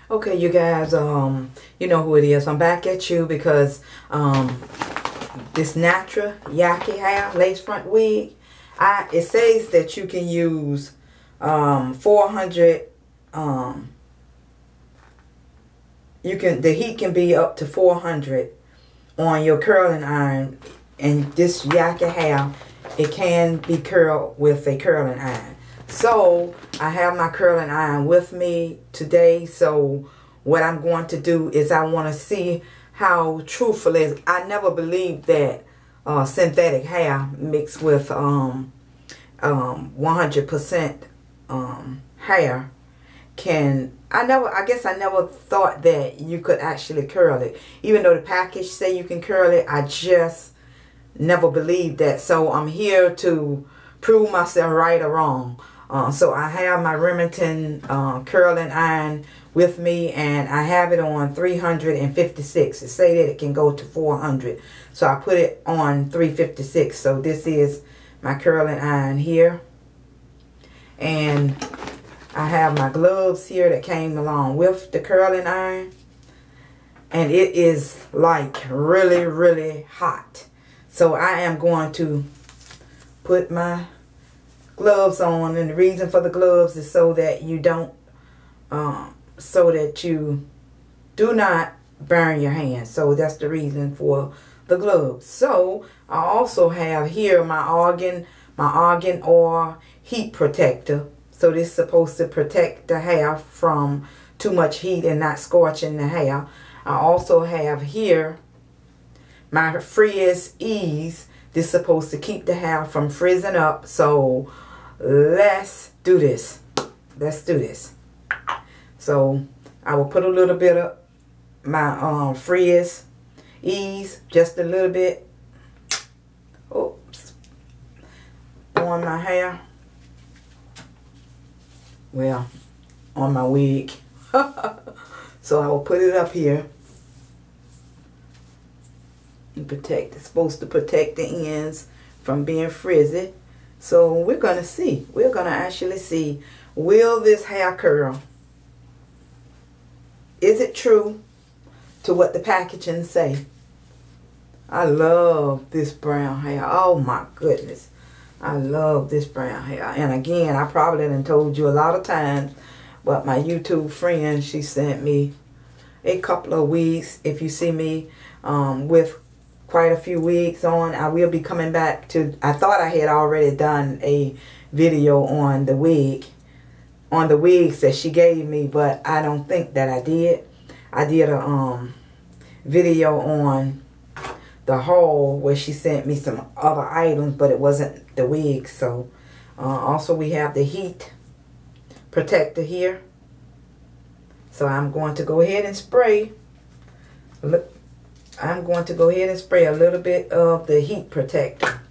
Okay, you guys, you know who it is. I'm back at you because this natural Yaki hair lace front wig, it says that you can use 400 the heat can be up to 400 on your curling iron, and this Yaki hair, it can be curled with a curling iron. So I have my curling iron with me today. So what I'm going to do is I want to see how truthful it is. I never believed that synthetic hair mixed with 100% hair can. I guess I never thought that you could actually curl it. Even though the package say you can curl it, I just never believed that. So I'm here to prove myself right or wrong. So I have my Remington curling iron with me, and I have it on 356. It say that it can go to 400. So I put it on 356. So this is my curling iron here. And I have my gloves here that came along with the curling iron. And it is like really, really hot. So I am going to put my gloves on, and the reason for the gloves is so that you don't do not burn your hands. So that's the reason for the gloves. So I also have here my argan oil heat protector. So this is supposed to protect the hair from too much heat and not scorching the hair. I also have here my Frizz Ease. This is supposed to keep the hair from frizzing up. So let's do this. Let's do this. So I will put a little bit of my Frizz Ease, just a little bit, oops, on my hair. Well, on my wig. So I will put it up here and protect. It's supposed to protect the ends from being frizzy. So we're going to see. We're going to actually see, will this hair curl? Is it true to what the packaging say? I love this brown hair. Oh my goodness. I love this brown hair. And again, I probably done told you a lot of times, but my YouTube friend, she sent me a couple of wigs. If you see me with quite a few wigs on, I will be coming back to, I thought I had already done a video on the wig, on the wigs that she gave me, but I don't think that I did. I did a video on the haul where she sent me some other items, but it wasn't the wig. So also we have the heat protector here. So I'm going to go ahead and spray. Look, I'm going to go ahead and spray a little bit of the heat protector.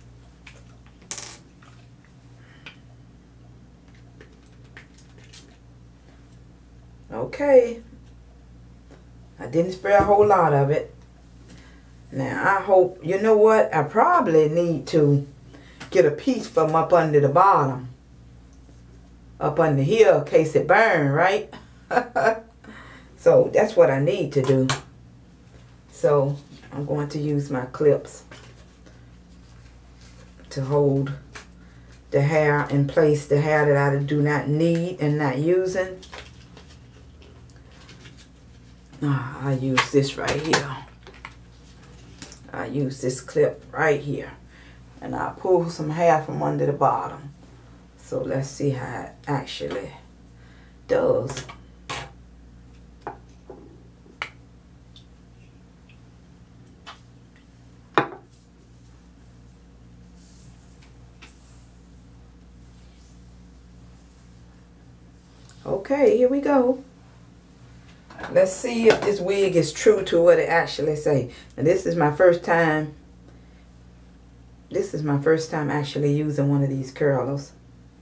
Okay. I didn't spray a whole lot of it. Now I hope, you know what, I probably need to get a piece from up under the bottom. Up under here in case it burn, right? So that's what I need to do. So I'm going to use my clips to hold the hair in place, the hair that I do not need and not using. I use this right here. I use this clip right here. And I pull some hair from under the bottom. So let's see how it actually does. Okay, here we go. Let's see if this wig is true to what it actually say. And this is my first time. This is my first time actually using one of these curlers.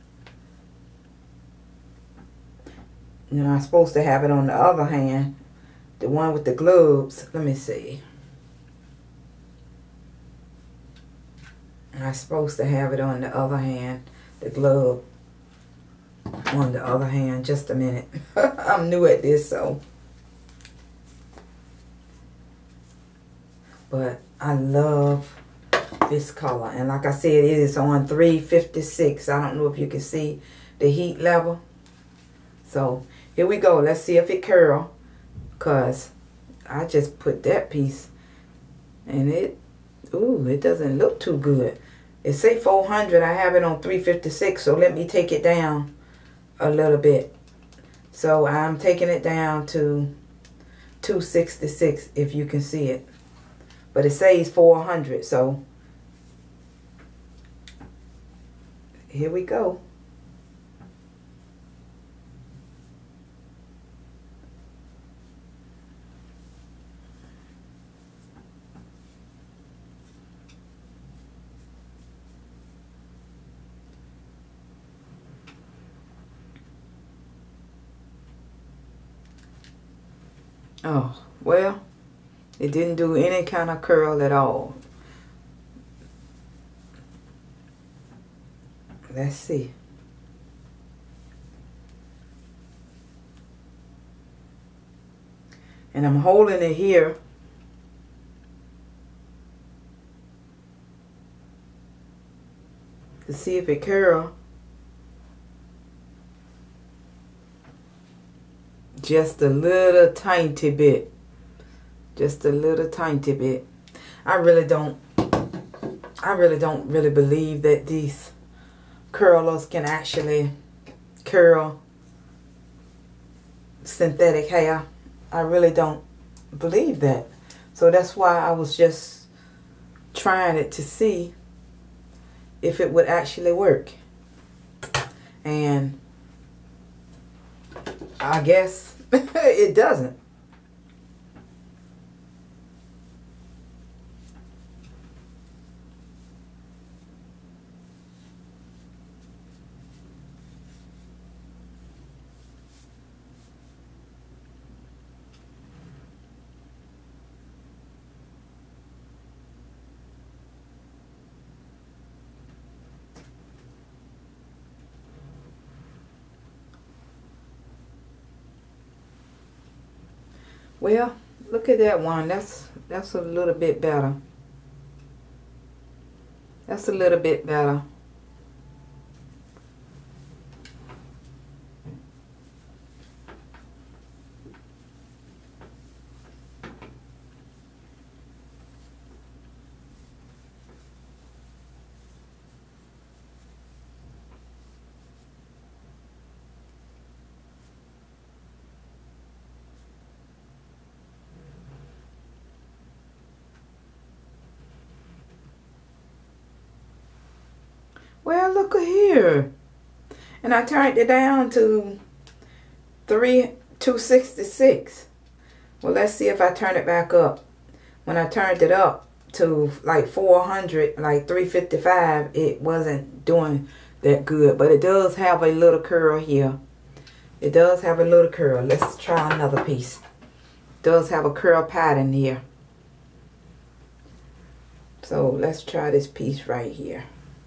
You know, I'm supposed to have it on the other hand. The one with the gloves. Let me see. And I'm supposed to have it on the other hand. The glove on the other hand. Just a minute. I'm new at this, so But I love this color. And like I said, it is on 356. I don't know if you can see the heat level. So here we go. Let's see if it curl. Because I just put that piece. And it doesn't look too good. It say 400. I have it on 356. So let me take it down a little bit. So I'm taking it down to 266 if you can see it. But it says 400. So here we go. Oh, well, it didn't do any kind of curl at all. Let's see. And I'm holding it here. To see if it curl. Just a little tiny bit. Just a little tiny bit. I really don't really believe that these curlers can actually curl synthetic hair. I really don't believe that. So that's why I was just trying it to see if it would actually work. And I guess it doesn't. Well, look at that one. That's a little bit better. That's a little bit better. Well, look at here. And I turned it down to 266. Well, let's see if I turn it back up. When I turned it up to like 400, like 355, it wasn't doing that good. But it does have a little curl here. It does have a little curl. Let's try another piece. It does have a curl pattern here. So let's try this piece right here.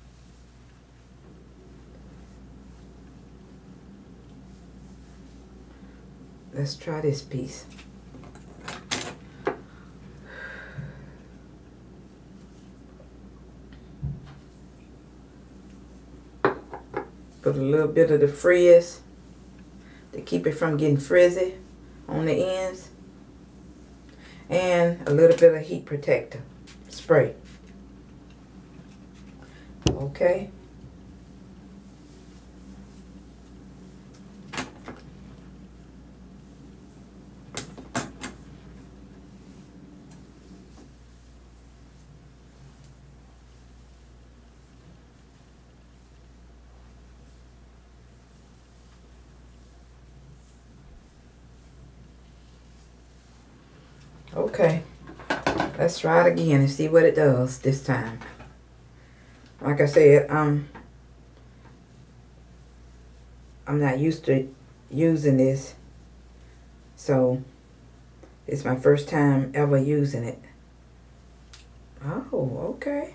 Let's try this piece. Put a little bit of the frizz to keep it from getting frizzy on the ends. And a little bit of heat protector spray. Okay. Okay, let's try it again and see what it does this time. Like I said, I'm not used to using this, so it's my first time ever using it. Oh, okay.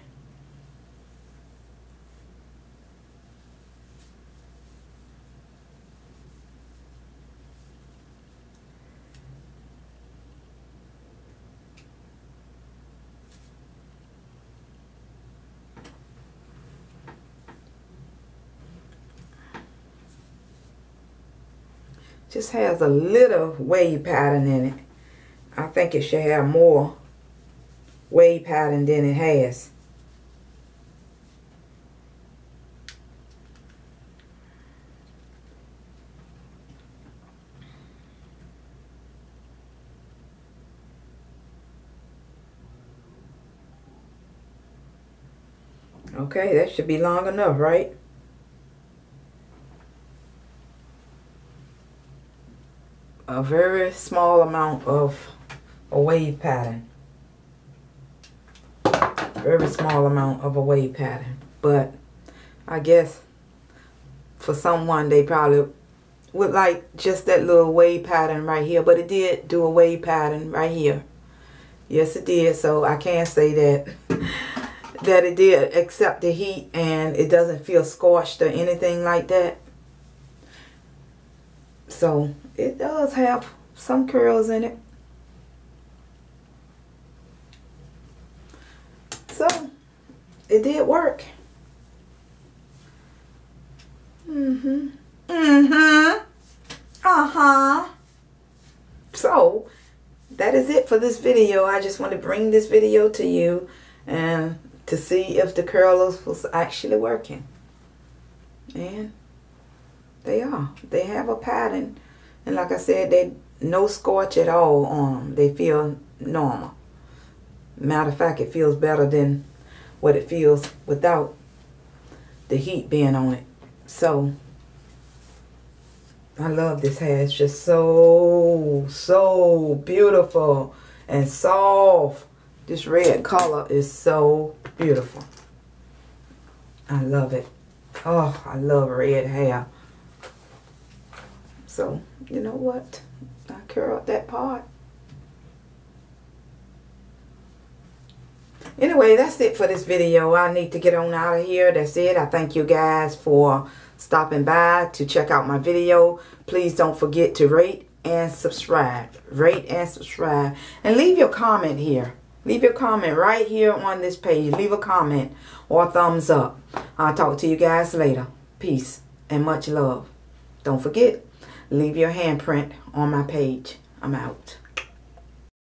just has a little wave pattern in it. I think it should have more wave pattern than it has. Okay, that should be long enough, right? A very small amount of a wave pattern. Very small amount of a wave pattern. But I guess for someone, they probably would like just that little wave pattern right here. But it did do a wave pattern right here. Yes, it did. So I can say that that it did accept the heat, and it doesn't feel scorched or anything like that. So it does have some curls in it. So it did work. So that is it for this video. I just want to bring this video to you and to see if the curlers was actually working. And they are. They have a pattern. And like I said, they no scorch at all on them. They feel normal. Matter of fact, it feels better than what it feels without the heat being on it. So I love this hair. It's just so beautiful and soft. This red color is so beautiful. I love it. Oh, I love red hair. So, you know what? I curled that part. Anyway, that's it for this video. I need to get on out of here. That's it. I thank you guys for stopping by to check out my video. Please don't forget to rate and subscribe. Rate and subscribe. And leave your comment here. Leave your comment right here on this page. Leave a comment or a thumbs up. I'll talk to you guys later. Peace and much love. Don't forget, leave your handprint on my page. I'm out.